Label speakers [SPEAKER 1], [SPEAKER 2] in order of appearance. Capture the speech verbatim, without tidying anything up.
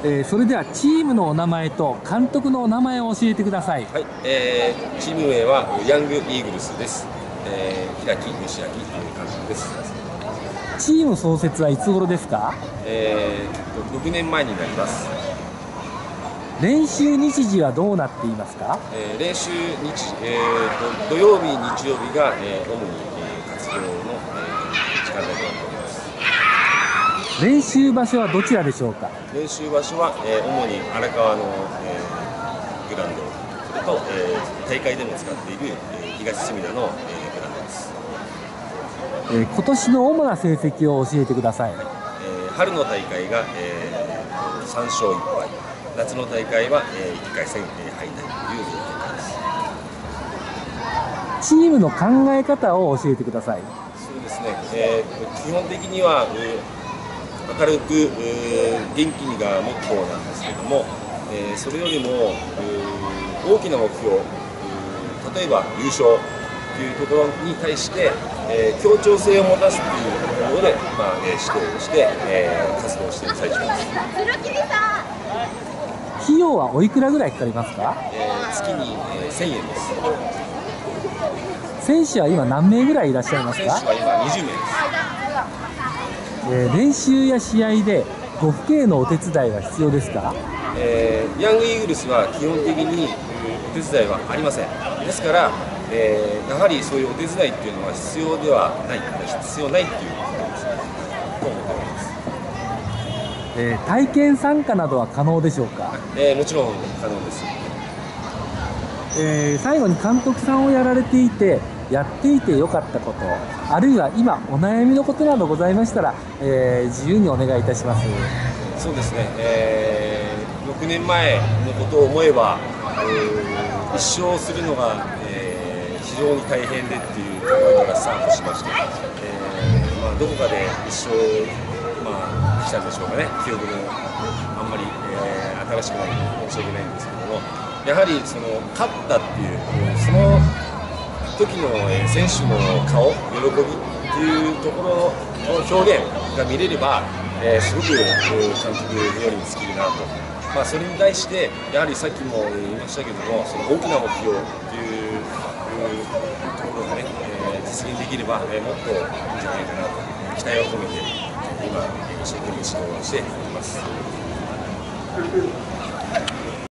[SPEAKER 1] えー、それではチームのお名前と監督のお名前を教えてください。
[SPEAKER 2] はい、えー、チーム名はヤングイーグルスです。えー、平木義明監督です。
[SPEAKER 1] チーム創設はいつ頃ですか？
[SPEAKER 2] えー、ろくねんまえになります。
[SPEAKER 1] 練習日時はどうなっていますか？
[SPEAKER 2] えー、練習日、えー、土曜日、日曜日が、えー、主に、えー、活動の、えー、時間帯となっております。
[SPEAKER 1] 練習場所はどちらでしょうか？
[SPEAKER 2] 練習場所は、えー、主に荒川の、えー、グラウンド、それと、えー、大会でも使っている、えー、東隅田の、えー、グラウンドです。
[SPEAKER 1] えー、今年の主な成績を教えてください。
[SPEAKER 2] はい、えー、春の大会が、えー、さん勝いっぱい、夏の大会は、えー、いっかい戦、えー、敗退という結果です。
[SPEAKER 1] チームの考え方を教えてください。
[SPEAKER 2] そうですね、えー、基本的には、えー明るく、えー、元気にがモットーなんですけども、えー、それよりも、えー、大きな目標、えー、例えば優勝というところに対して、えー、協調性を持たすというところで、まあえー、指導をして、えー、活動している最中です。
[SPEAKER 1] 費用はおいくらぐらいかかりますか？
[SPEAKER 2] えー、月に、えー、せんえんです。
[SPEAKER 1] 選手は今何名ぐらいいらっしゃいますか？
[SPEAKER 2] 選手は今にじゅうめいです。
[SPEAKER 1] えー、練習や試合でご父兄のお手伝いは必要ですか？
[SPEAKER 2] えー、ヤングイーグルスは基本的にお手伝いはありません。ですから、えー、やはりそういうお手伝いっていうのは必要ではない、必要ないっていうことですね、と思っております。
[SPEAKER 1] えー、体験参加などは可能でしょうか？
[SPEAKER 2] えー、もちろん可能です。
[SPEAKER 1] えー、最後に監督さんをやられていてやっていてよかったこと、あるいは今お悩みのことなどございましたら、えー、自由にお願いいたします。
[SPEAKER 2] そうですね、えー、ろくねんまえのことを思えば、えー、一生するのが、えー、非常に大変でっていうところからスタートしまして、えーまあ、どこかで一生、まあ、来たんでしょうかね、記憶もあんまり、えー、新しくないので申し訳ないんですけども、やはりその勝ったっていうその時の選手の顔、喜びっていうところの表現が見れれば、えー、すごく監督よりに尽きるなと、まあ、それに対してやはりさっきも言いましたけども、その大きな目標っていうところがね、えー、実現できれば、えー、もっといいんじゃないかなと期待を込めて今一生懸命指導をしています。